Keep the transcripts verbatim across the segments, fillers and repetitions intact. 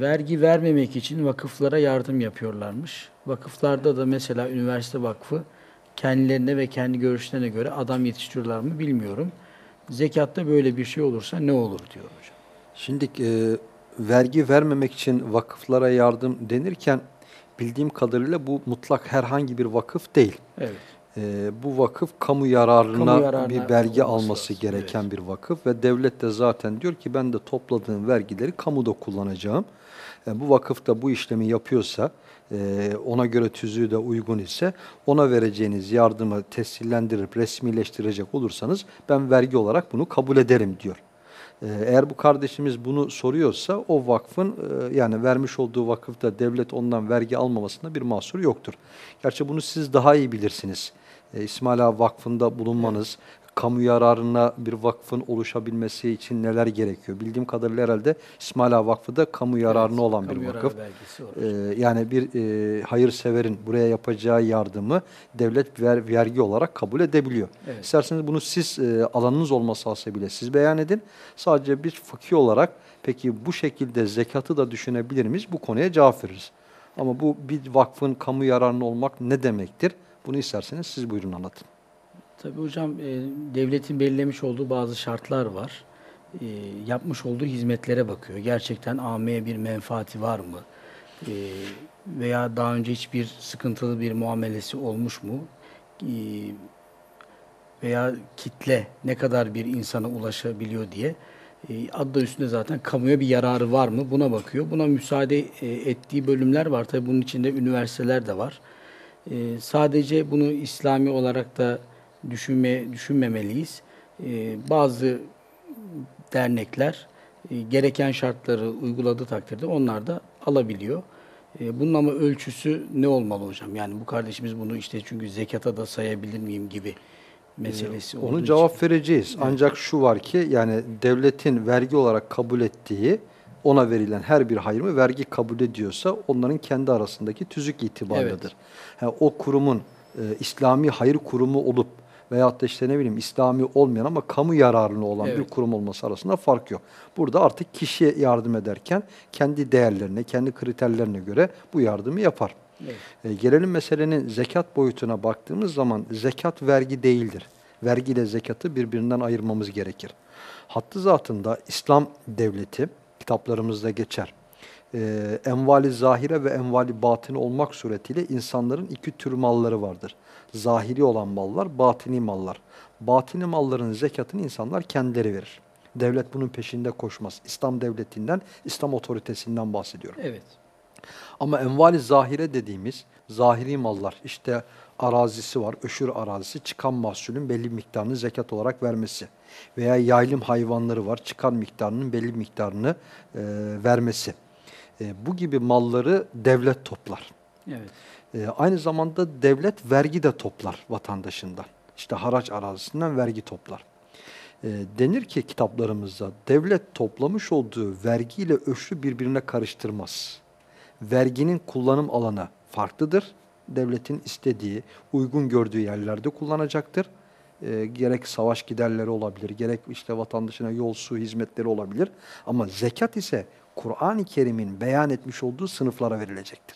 vergi vermemek için vakıflara yardım yapıyorlarmış. Vakıflarda da mesela üniversite vakfı kendilerine ve kendi görüşlerine göre adam yetiştiriyorlar mı bilmiyorum. Zekatta böyle bir şey olursa ne olur diyor hocam. Şimdi e, vergi vermemek için vakıflara yardım denirken bildiğim kadarıyla bu mutlak herhangi bir vakıf değil. Evet. E, bu vakıf kamu Kamu yararına bir yararına vergi olması alması lazım. gereken Evet. bir vakıf ve devlet de zaten diyor ki ben de topladığım vergileri kamuda kullanacağım. E, bu vakıf da bu işlemi yapıyorsa, e, ona göre tüzüğü de uygun ise ona vereceğiniz yardımı tescillendirip resmileştirecek olursanız ben vergi olarak bunu kabul ederim diyor. Eğer bu kardeşimiz bunu soruyorsa o vakfın yani vermiş olduğu vakıfta devlet ondan vergi almamasında bir mahsur yoktur. Gerçi bunu siz daha iyi bilirsiniz. İsmaila Vakfı'nda bulunmanız, evet, kamu yararına bir vakfın oluşabilmesi için neler gerekiyor? Bildiğim kadarıyla herhalde İsmaila Vakfı da kamu yararına Evet, olan bir kamu vakıf. yararı belgesi var. Ee, yani bir e, hayırseverin buraya yapacağı yardımı devlet ver, vergi olarak kabul edebiliyor. Evet. İsterseniz bunu siz e, alanınız olması hasebiyle siz beyan edin. Sadece bir fakir olarak peki bu şekilde zekatı da düşünebilir miyiz? Bu konuya cevap veririz. Ama bu bir vakfın kamu yararına olmak ne demektir? Bunu isterseniz siz buyurun anlatın. Tabii hocam, e, devletin belirlemiş olduğu bazı şartlar var. E, yapmış olduğu hizmetlere bakıyor. Gerçekten ameye bir menfaati var mı? E, veya daha önce hiçbir sıkıntılı bir muamelesi olmuş mu? E, veya kitle ne kadar bir insana ulaşabiliyor diye. E, adı da üstünde zaten kamuya bir yararı var mı? Buna bakıyor. Buna müsaade e, ettiği bölümler var. Tabii bunun içinde üniversiteler de var. E, sadece bunu İslami olarak da düşünme, düşünmemeliyiz. E, bazı dernekler e, gereken şartları uyguladığı takdirde onlar da alabiliyor. E, bunun ama ölçüsü ne olmalı hocam? Yani bu kardeşimiz bunu işte çünkü zekata da sayabilir miyim gibi meselesi Onu olduğu için. cevap vereceğiz. Evet. Ancak şu var ki yani devletin vergi olarak kabul ettiği ona verilen her bir hayrımı vergi kabul ediyorsa onların kendi arasındaki tüzük Evet. itibarlıdır. Yani o kurumun e, İslami hayır kurumu olup veyahut da işte ne bileyim İslami olmayan ama kamu yararına olan bir Evet. kurum olması arasında fark yok. Burada artık kişiye yardım ederken kendi değerlerine, kendi kriterlerine göre bu yardımı yapar. Evet. E, gelelim meselenin zekat boyutuna baktığımız zaman zekat vergi değildir. Vergi ile zekatı birbirinden ayırmamız gerekir. Hattı zatında İslam devleti kitaplarımızda geçer. Ee, envali zahire ve envali batini olmak suretiyle insanların iki tür malları vardır. Zahiri olan mallar, batini mallar. Batini malların zekatını insanlar kendileri verir. Devlet bunun peşinde koşmaz. İslam devletinden, İslam otoritesinden bahsediyorum. Evet. Ama envali zahire dediğimiz zahiri mallar, işte arazisi var, öşür arazisi, çıkan mahsulün belli bir miktarını zekat olarak vermesi veya yaylım hayvanları var, çıkan miktarının belli bir miktarını e, vermesi. E, bu gibi malları devlet toplar. Evet. E, aynı zamanda devlet vergi de toplar vatandaşından. İşte haraç arazisinden vergi toplar. E, denir ki kitaplarımızda devlet toplamış olduğu vergiyle öşrü birbirine karıştırmaz. Verginin kullanım alanı farklıdır. Devletin istediği, uygun gördüğü yerlerde kullanacaktır. E, gerek savaş giderleri olabilir, gerek işte vatandaşına yol, su hizmetleri olabilir. Ama zekat ise Kur'an-ı Kerim'in beyan etmiş olduğu sınıflara verilecektir.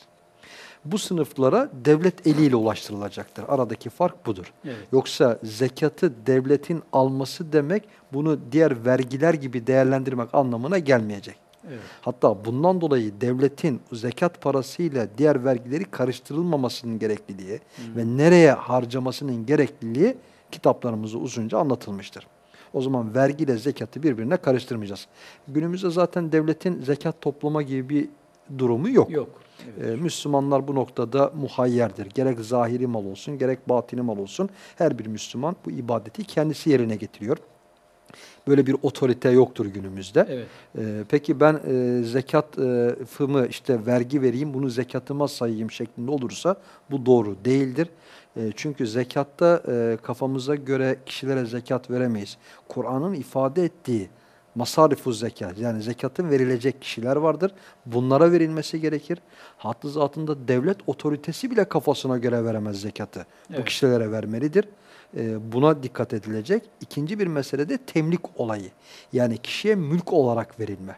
Bu sınıflara devlet eliyle ulaştırılacaktır. Aradaki fark budur. Evet. Yoksa zekatı devletin alması demek bunu diğer vergiler gibi değerlendirmek anlamına gelmeyecek. Evet. Hatta bundan dolayı devletin zekat parasıyla diğer vergileri karıştırılmamasının gerekliliği Hmm. ve nereye harcamasının gerekliliği kitaplarımızda uzunca anlatılmıştır. O zaman vergiyle zekatı birbirine karıştırmayacağız. Günümüzde zaten devletin zekat toplama gibi bir durumu yok. Yok. Evet. Ee, Müslümanlar bu noktada muhayyerdir. Gerek zahiri mal olsun, gerek batini mal olsun. Her bir Müslüman bu ibadeti kendisi yerine getiriyor. Böyle bir otorite yoktur günümüzde. Evet. Ee, peki ben e, zekat e, fımı işte vergi vereyim, bunu zekatıma sayayım şeklinde olursa bu doğru değildir. E, çünkü zekatta e, kafamıza göre kişilere zekat veremeyiz. Kur'an'ın ifade ettiği masarifu zekat, yani zekatın verilecek kişiler vardır. Bunlara verilmesi gerekir. Hattı zatında devlet otoritesi bile kafasına göre veremez zekatı. Evet. Bu kişilere vermelidir. E, buna dikkat edilecek. İkinci bir mesele de temlik olayı. Yani kişiye mülk olarak verilme.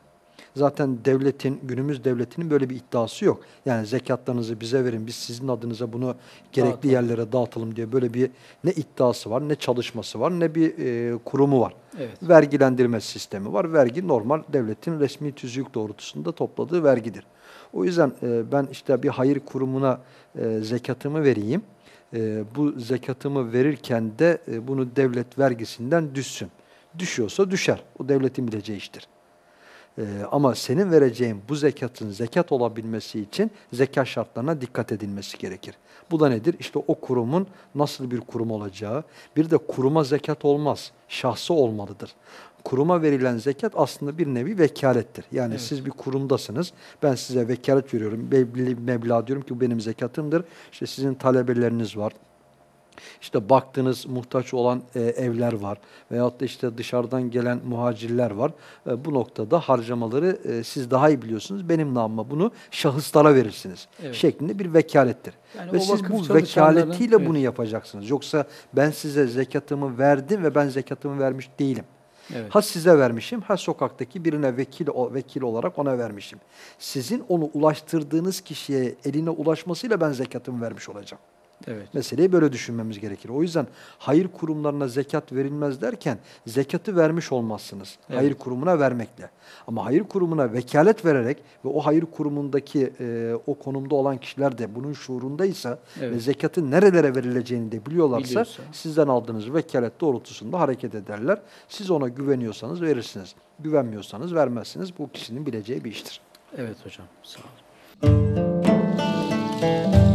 Zaten devletin, günümüz devletinin böyle bir iddiası yok. Yani zekatlarınızı bize verin, biz sizin adınıza bunu gerekli Dağıtalım. yerlere dağıtalım diye böyle bir ne iddiası var, ne çalışması var, ne bir e, kurumu var. Evet. Vergilendirme sistemi var. Vergi normal devletin resmi tüzük doğrultusunda topladığı vergidir. O yüzden e, ben işte bir hayır kurumuna e, zekatımı vereyim. E, bu zekatımı verirken de e, bunu devlet vergisinden düşsün. Düşüyorsa düşer. O devletin bileceği iştir. Ee, ama senin vereceğin bu zekatın zekat olabilmesi için zekat şartlarına dikkat edilmesi gerekir. Bu da nedir? İşte o kurumun nasıl bir kurum olacağı. Bir de kuruma zekat olmaz. Şahsı olmalıdır. Kuruma verilen zekat aslında bir nevi vekalettir. Yani Evet. siz bir kurumdasınız. Ben size vekalet veriyorum. Belli bir meblağ diyorum ki bu benim zekatımdır. İşte sizin talebeleriniz var. İşte baktığınız muhtaç olan e, evler var veyahut da işte dışarıdan gelen muhacirler var. E, bu noktada harcamaları e, siz daha iyi biliyorsunuz. Benim namıma bunu şahıslara verirsiniz. Evet. Şeklinde bir vekalettir. Yani Ve o siz vakıf bu çalışanların- vekaletiyle evet. bunu yapacaksınız. Yoksa ben size zekatımı verdim ve ben zekatımı vermiş değilim. Evet. Ha size vermişim, ha sokaktaki birine vekil o vekil olarak ona vermişim. Sizin onu ulaştırdığınız kişiye eline ulaşmasıyla ben zekatımı vermiş olacağım. Evet. Meseleyi böyle düşünmemiz gerekir. O yüzden hayır kurumlarına zekat verilmez derken zekatı vermiş olmazsınız. Evet. Hayır kurumuna vermekle. Ama hayır kurumuna vekalet vererek ve o hayır kurumundaki e, o konumda olan kişiler de bunun şuurundaysa Evet. ve zekatın nerelere verileceğini de biliyorlarsa Biliyorsa. sizden aldığınız vekalet doğrultusunda hareket ederler. Siz ona güveniyorsanız verirsiniz. Güvenmiyorsanız vermezsiniz. Bu kişinin bileceği bir iştir. Evet hocam. Sağ olun.